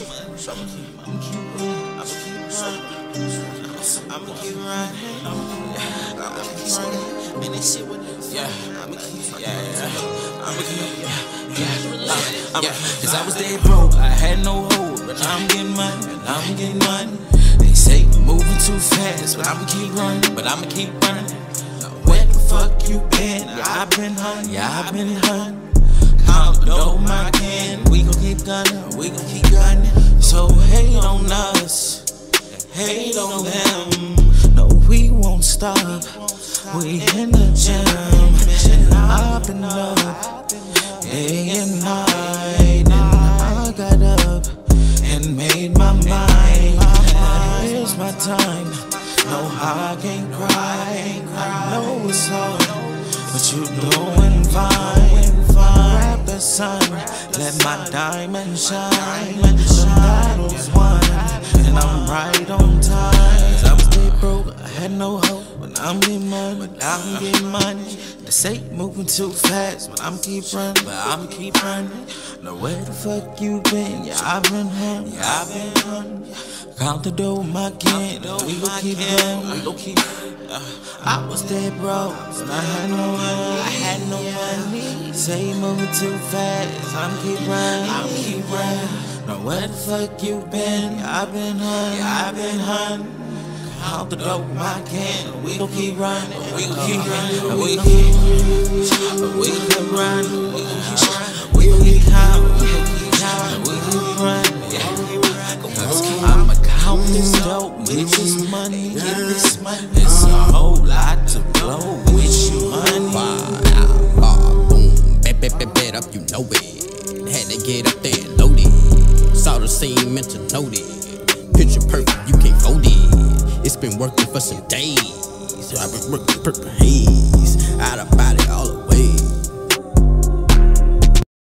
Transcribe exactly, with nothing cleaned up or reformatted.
shit. I'ma keep, I'ma keep running. I'ma keep running. I'ma keep running. I'ma keep running. Man, this shit with this. Yeah. I'ma keep. Yeah, yeah. I'ma keep. Yeah, yeah. Yeah. Cause I was dead broke. I had no hope, but I'm getting money. I'm getting money. They say moving too fast, but I'ma keep running. But I'ma keep running. Where the fuck you been? I've been hunting. Yeah, I've been hunting. Count the my can. We gon' keep gunning. We gon' keep gunning. So hate on us. Hate on them. No, we won't stop. We in the gym, and I've been up day and night, and I got up and made my mind. And here's my time. No, I can't cry. I know it's hard, but you doing fine. Grab the sun, let my diamond shine. The battle's won, and I'm right on time. I was dead broke, I had no hope, but I'm getting money, but I'm getting money. They say moving too fast, but I'm keep running, but I'm keep running. Now where the fuck you been? Yeah, I've been hunting, yeah, I've been hunting. Count the dough, my kid, we gon' keep going, we gon' keep. Uh, I was dead broke, but I had no money, I had no money. Say moving too fast, I'm keep running, I'm keep running. Now where the fuck you been? Yeah, I've been hunting, yeah, I've been hunting. Count the dope, my can, we gon' keep running, we gon' keep running, we gon' keep running, we gon' keep running, we gon' keep running, we gon' keep counting, we gon' keep counting, we gon' keep running, yeah. I'ma count this dope, get this money, get this money. It's a whole lot to blow with you money. Wow, wow, boom, bet, bet, bet, bet up, you know it. Had to get up there and load it. Saw the scene, meant to note it. Picture perfect, you can't fold it. It's been working for some days, so I've been working purple haze.